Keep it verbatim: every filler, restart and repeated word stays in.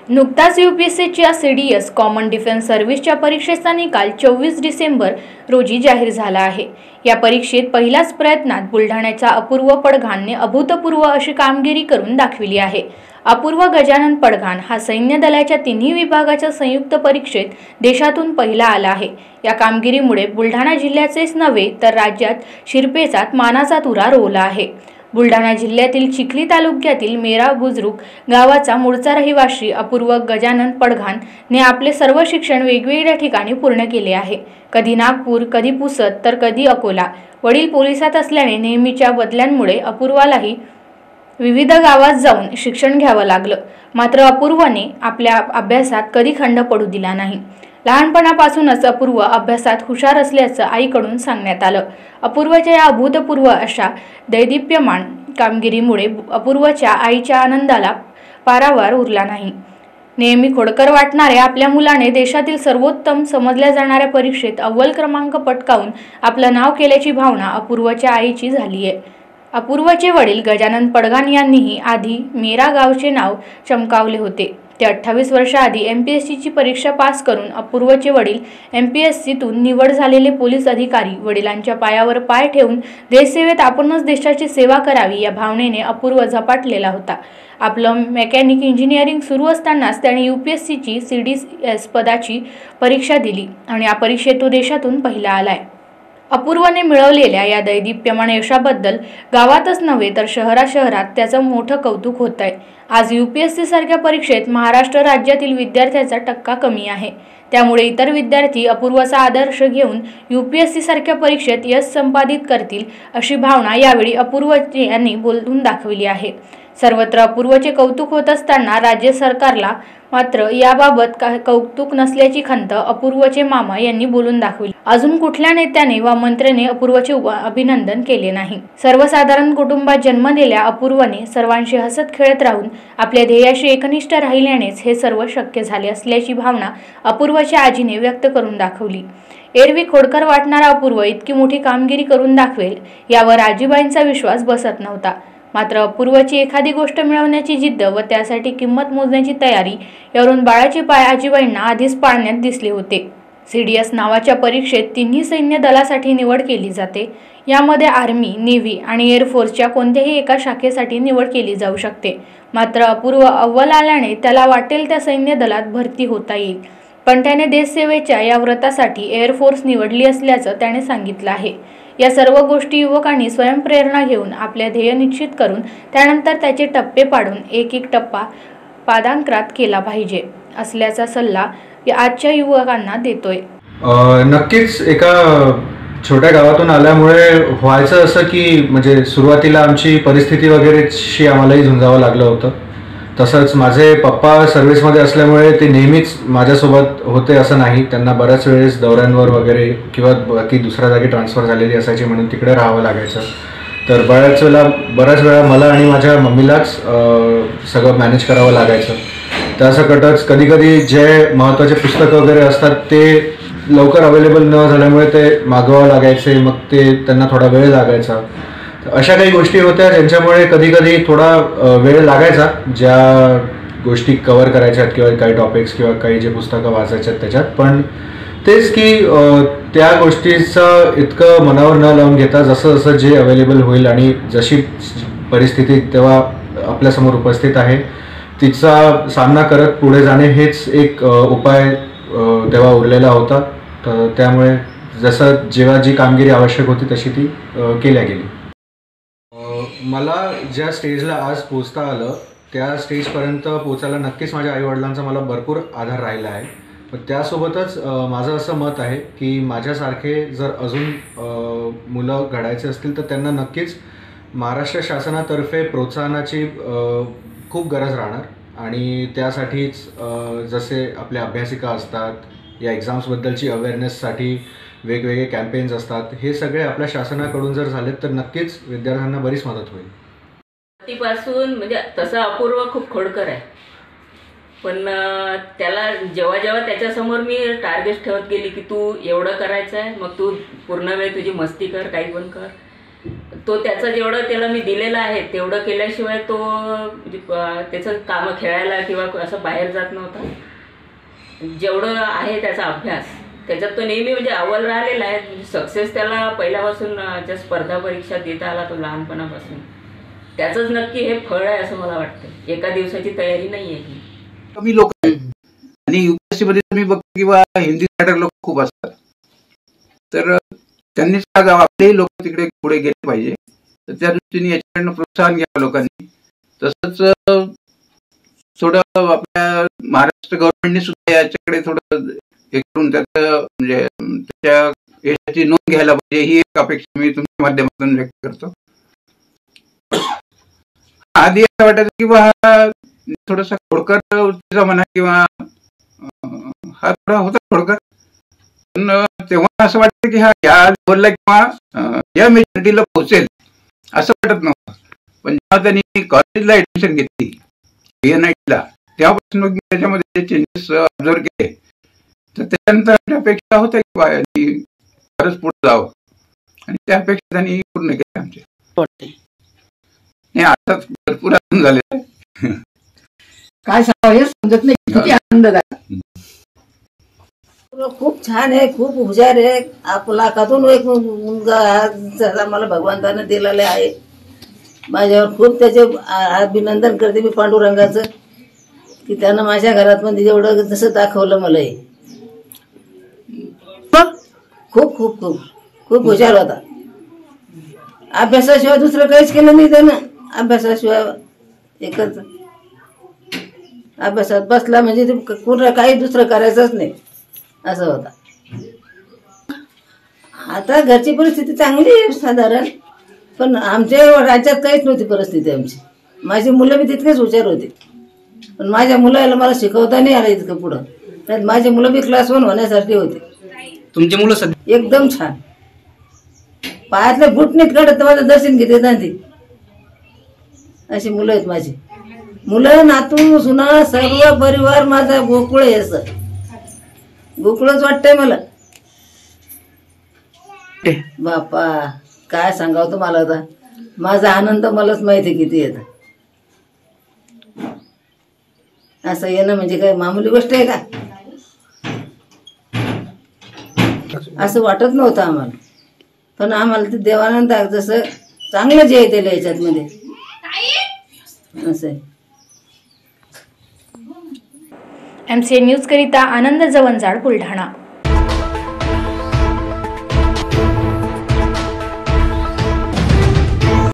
नुकताच यूपीएससीच्या CDS common defence सर्व्हिसच्या परीक्षेचा निकाल चोवीस डिसेंबर रोजी जाहीर झाला आहे। या परीक्षेत पहिल्याच प्रयत्नात बुलढाण्याचा अपूर्व पडघाणने अभूतपूर्व अशी कामगिरी करून दाखविली आहे। अपूर्व गजानन पडघाण हा सैन्य दलाच्या तिन्ही विभागाच्या संयुक्त परीक्षेत देशातून पहिला आला आहे। या कामगिरीमुळे बुलढाणा जिल्ह्याचेच नव्हे तर राज्यात शिरपेचात मानाचा तुरा रोवला आहे। बुलढाणा जिल्ह्यातील चिखली तालुक्यातील मेरा बुजुर्ग गावाचा मूळचा रहिवासी अपूर्व गजानन पडघाण ने आपले सर्व शिक्षण वेगवेगळ्या ठिकाणी पूर्ण केले आहे। कधी नागपूर, कधी पुसद तर कधी अकोला। वडील पोलिसात असल्याने नेहमीच्या बदल्यांमुळे अपूर्वालाही विविध गावात जाऊन शिक्षण घ्यावं लागलं। मात्र अपूर्वने आपल्या अभ्यासात कधी खंड पडू दिला नाही। लहानपणापासूनच अपूर्व अभ्यासात हुशार असल्याचं आईकडून सांगण्यात आलं। अपूर्वच्या या अभूतपूर्व अशा दैदिप्यमान कामगिरीमुळे अपूर्वच्या आईच्या आनंदाला पारावार उरला नाही। नेहमी खोडकर वाटणाऱ्या आपल्या मुलाने देशातील सर्वोत्तम समजल्या जाणाऱ्या परीक्षेत अव्वल क्रमांक पटकावून आपलं नाव केल्याची भावना अपूर्वच्या आईची झाली आहे। अपूर्वचे वडील गजानन पडघाण यांनीही आधी मेरा गावचे नाव चमकावले होते। ते अठ्ठावीस वर्षाआधी एमपीएससीची परीक्षा पास करून अपूर्वचे वडील एमपीएससीतून निवड झालेले पोलीस अधिकारी। वडिलांच्या पायावर पाय ठेवून देशसेवेत आपणच देशाची सेवा करावी या भावनेने अपूर्व झपाटलेला होता। आपलं मेकॅनिक इंजिनिअरिंग सुरू असतानाच त्याने यूपीएससीची सीडीएस पदाची परीक्षा दिली आणि या परीक्षेत तो देशातून पहिला आलाय। अपूर्वने मिळवलेल्या या दैदिप्यमान यशाबद्दल गावातच नव्हे तर शहराशहरात त्याचं मोठं कौतुक होत आहे। आज यूपीएससी सारख्या परीक्षेत महाराष्ट्र राज्यातील विद्यार्थ्यांचा टक्का कमी आहे। त्यामुळे इतर विद्यार्थी अपूर्वचा आदर्श घेऊन यूपीएससी सारख्या परीक्षेत यश संपादित करतील अशी भावना यावेळी अपूर्व यांनी बोलून दाखवली आहे। सर्वत्र अपूर्वचे कौतुक होत असताना राज्य सरकारला मात्र याबाबत कौतुक नसल्याची खंत अपूर्वचे मामा यांनी बोलून दाखवली। अजून कुठल्या नेत्याने वा मंत्र्याने अपूर्वचे अभिनंदन केले नाही। सर्वसाधारण कुटुंबात जन्मलेल्या अपूर्वने सर्वांशी हसत खेळत राहून आपल्या ध्येयाशी एकनिष्ठ राहिल्यानेच हे सर्व शक्य झाले असल्याची भावना अपूर्वच्या आजीने व्यक्त करून दाखवली। एरवी खोडकर वाटणारा अपूर्व इतकी मोठी कामगिरी करून दाखवेल यावर आजीबाईंचा विश्वास बसत नव्हता। मात्र अपूर्वची एखादी गोष्ट मिळवण्याची जिद्द व त्यासाठी किंमत मोजण्याची तयारी यावरून बाळाचे पाय आजीबाईंना आधीच पाळण्यात दिसले होते। सीडीएस नावाच्या परीक्षेत तिन्ही सैन्य दलासाठी निवड केली जाते। यामध्ये आर्मी, नेव्ही आणि एअरफोर्सच्या कोणत्याही एका शाखेसाठी निवड केली जाऊ शकते। मात्र अपूर्व अव्वल आल्याने त्याला वाटेल त्या सैन्य दलात भरती होता येईल, पण त्याने देशसेवेच्या या व्रतासाठी एअरफोर्स निवडली असल्याचं त्याने सांगितलं आहे। या सर्व गोष्टी युवकांनी स्वयंप्रेरणा घेऊन आपले ध्येय निश्चित करून त्यानंतर त्याचे टप्पे पाडून एक एक टप्पा पादांक्रात केला पाहिजे असल्याचा सल्ला आजच्या युवकांना देतोय। नक्कीच एका छोट्या गावातून आल्यामुळे व्हायचं असं की म्हणजे सुरुवातीला आमची परिस्थिती वगैरेशी आम्हालाही झुंजावं लागलं होतं। तसंच माझे पप्पा सर्व्हिसमध्ये असल्यामुळे ते नेहमीच माझ्यासोबत होते असं नाही। त्यांना बऱ्याच वेळेस दौऱ्यांवर वगैरे किंवा बाकी दुसऱ्या जागी ट्रान्सफर झालेली असायची म्हणून तिकडे राहावं लागायचं। तर बऱ्याच वेळेला बऱ्याच वेळा मला आणि माझ्या मम्मीलाच सगळं मॅनेज करावं लागायचं। त्यासकटच कधी कधी जे महत्त्वाचे पुस्तकं वगैरे असतात ते लवकर अवेलेबल न झाल्यामुळे ते मागवावं लागायचे, मग ते त्यांना थोडा वेळ लागायचा। अशा काही गोष्टी होत्या ज्यांच्यामुळे कधी कधी थोडा वेळ लागायचा ज्या गोष्टी कव्हर करायच्यात किंवा काही टॉपिक्स किंवा काही जे पुस्तकं वाचायच्यात त्याच्यात। पण तेच की त्या गोष्टीचं इतकं मनावर न लावून घेता जसं जसं जे अवेलेबल होईल आणि जशी परिस्थिती तेव्हा आपल्यासमोर उपस्थित आहे तिचा सामना करत पुढे जाणे हेच एक उपाय तेव्हा उरलेला होता। तर त्यामुळे जसं जेव्हा जी कामगिरी आवश्यक होती तशी ती केल्या गेली। मला ज्या स्टेजला आज पोचता आलं त्या स्टेजपर्यंत पोचायला नक्कीच माझ्या आईवडिलांचा मला भरपूर आधार राहिला आहे। पण त्यासोबतच माझं असं मत आहे की माझ्यासारखे जर अजून मुलं घडायचे असतील तर त्यांना नक्कीच महाराष्ट्र शासनातर्फे प्रोत्साहनाची खूप गरज राहणार आणि त्यासाठीच जसे आपल्या अभ्यासिका असतात या एक्झाम्सबद्दलची अवेअरनेससाठी वेगवेगळे कॅम्पेन्स असतात, हे सगळे आपल्या शासनाकडून जर झाले तर नक्कीच विद्यार्थ्यांना बरीच मदत होईल। पासून म्हणजे तसं अपूर्व खूप खोडकर आहे, पण त्याला जेव्हा जेव्हा त्याच्यासमोर मी टार्गेट ठेवत गेली की तू एवढं करायचं आहे, मग तू पूर्ण वेळ तुझी मस्ती कर, काही पण कर, तो त्याचं जेवढं त्याला मी दिलेलं आहे तेवढं केल्याशिवाय तो म्हणजे त्याचं कामं खेळायला किंवा असं बाहेर जात नव्हता. जेवढं आहे त्याचा अभ्यास त्याच्यात तो नेहमी म्हणजे अव्वल राहिलेला आहे. सक्सेस त्याला पहिल्यापासून ज्या स्पर्धा परीक्षा देता आला तो लहानपणापासून, त्याचंच नक्की हे फळ आहे असं मला वाटतं. एका दिवसाची तयारी नाही आहे ही. कमी लोक आहेत आणि युपीएससी मध्ये मी बघतो किंवा हिंदी रायटर लोक खूप असतात, तर त्यांनी आपलेही लोक तिकडे पुढे गेले पाहिजे. तर त्या दृष्टीने याच्याकडनं प्रोत्साहन घ्यावं लोकांनी. तसंच थोडं आपल्या महाराष्ट्र गव्हर्नमेंटने सुद्धा याच्याकडे थोडं हे करून त्याचं म्हणजे त्याच्या यशाची नोंद घ्यायला पाहिजे, ही एक अपेक्षा मी तुमच्या माध्यमातून व्यक्त करतो. आधी असं वाटायचं की बा हा थोडासा खोडकर तिचा म्हणा किंवा हा थोडा होता खोडकर, पण तेव्हा असं वाटतं की हा या लेवलला किंवा या मेजॉरिटीला पोहोचेल असं वाटत नव्हतं. पण जेव्हा त्यांनी कॉलेजला ऍडमिशन घेतली एएनआयटीला, तेव्हापासून मग त्याच्यामध्ये चेंजेस ऑब्झर्व केले. तर त्याच्यानंतर अपेक्षा होत्या की बा खरंच पुढे जावं, आणि त्या अपेक्षा त्यांनी पूर्ण केल्या आमच्या. नाही आता भरपूर आनंद झाले, काय सांगावं हे समजत नाही, किती आनंद झाला. खूप छान आहे, खूप हुशार आहे. आपला कातून एक मुलगा झाला मला भगवंतानं दिलेला आहे. माझ्यावर खूप त्याचे अभिनंदन करते मी पांडुरंगाचं, की त्यानं माझ्या घरात मध्ये जेवढं जसं दाखवलं मला हे खूप खूप खूप खूप हुशार होता. अभ्यासाशिवाय दुसरं काहीच केलं नाही त्यानं. अभ्यासाशिवाय एकच अभ्यासात बसला म्हणजे ते कुठं काही दुसरं करायचंच नाही असं होता. आता घरची परिस्थिती चांगली आहे साधारण, पण आमच्या राज्यात काहीच नव्हती परिस्थिती आमची. माझी मुलं बी तितकेच हुशार होते, पण माझ्या मुलाला मला शिकवता नाही आलं इतकं पुढं. नाही माझे मुलं बी क्लास वन होण्यासारखे होते. तुमचे मुलं सध्या एकदम छान, पायातले बुट नीट काढत माझं दर्शन घेते ना ती. अशी मुलं आहेत माझी. मुलं नातू सुना सर्व परिवार माझा गोकुळ आहे, असं गोकुळच वाटतंय मला. बापा काय सांगावं तुम्हाला, आता माझा आनंद मलाच माहिती किती येत. असं येणं म्हणजे काय मामूली गोष्ट आहे का, असं वाटत नव्हतं आम्हाला. पण आम्हाला ते देवानंद जसं चांगलं जे आहे त्याला याच्यात मध्ये असं आहे. एमसीए न्यूज करिता आनंद जवंजाळ, बुलढाणा.